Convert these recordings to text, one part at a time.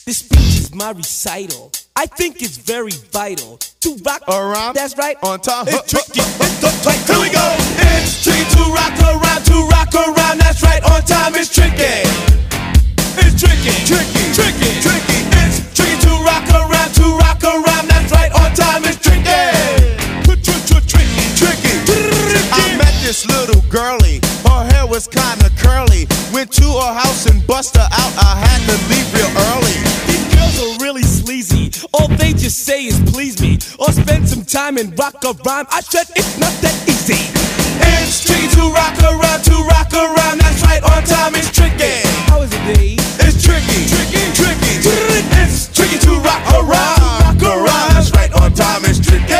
This speech is my recital. I think it's very vital to rock around. That's right. On time. It's tricky. It's the tight. Here we go. It's tricky to rock around. To rock around. That's right. On time. It's tricky. It's tricky. Tricky. Tricky. Tricky. It's tricky to rock around. To rock around. That's right. On time. It's tricky. Tricky. Tricky. I met this little girlie. Her hair was kinda curly. Went to her house and bust her out. I had to leave real early. These girls are really sleazy. All they just say is please me, or spend some time and rock a rhyme. I said it's not that easy. It's tricky to rock around. To rock around. That's right. On time. It's tricky. How is it, Dave? It's tricky. Tricky. Tricky. It's tricky to rock around. Rock around. That's right. On time. It's tricky.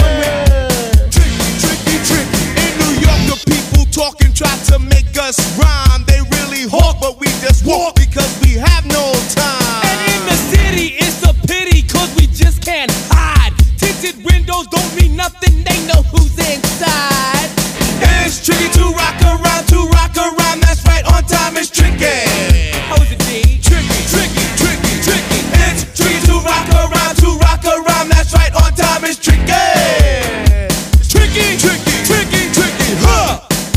Talking, try to make us rhyme. They really hawk, but we just walk because we have no time. And in the city, it's a pity, cause we just can't hide. Tinted windows don't mean nothing, they know who's inside. It's tricky to rock around, that's right, on time it's tricky. How is it, D? Tricky, tricky, tricky, tricky. It's tricky to rock around, that's right, on time it's tricky. Tricky, tricky, tricky, tricky, huh?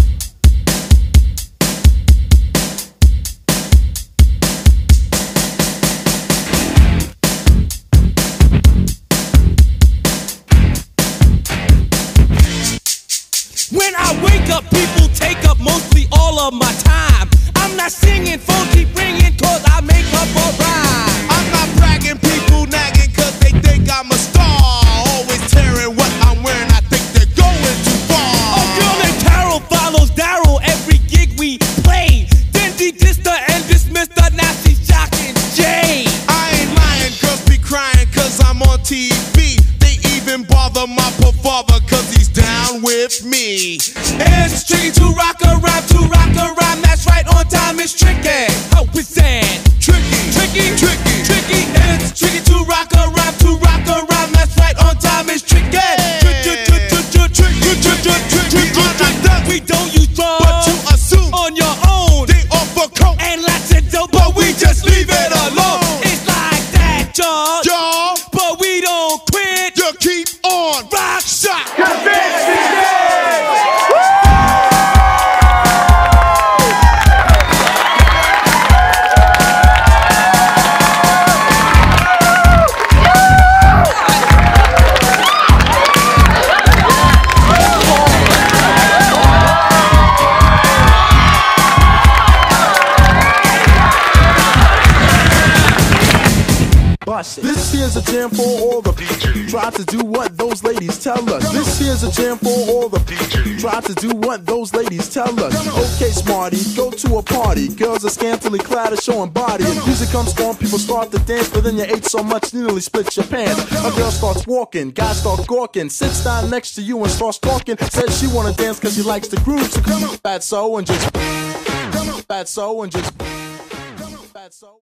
When I wake up, people take up mostly all of my time. I'm not singing, phone keep ringing, cause I make up a rhyme. I'm not bragging, people nagging, cause they think I'm a star. Always tearing what I'm wearing, I think they're going too far. A girl named Carol follows Daryl every gig we play. Then he dissed her and dismissed her, now she's shocking Jay. I ain't lying, girls be crying, cause I'm on TV. They even bother my poor father, cause he's down with me. It's tricky to rock around, that's right, on time it's tricky. How is that? Tricky, tricky, tricky, tricky. It's tricky to rock around, that's right, on time it's tricky. We don't use drugs, but you assume on your own. They offer coke and lots of dope, but we just leave it alone. It's like that, y'all, but we don't quit. You keep on rock, shot. This here's a jam for all the DJs. Try to do what those ladies tell us. This here's a jam for all the DJs. Try to do what those ladies tell us. Okay, smarty, go to a party. Girls are scantily clad and showing body. And music comes on, people start to dance, but then you ate so much, nearly split your pants. A girl starts walking, guys start gawking, sits down next to you and starts talking. Says she wanna dance cause she likes the groove. So come on, fatso and just, fatso and just, fatso.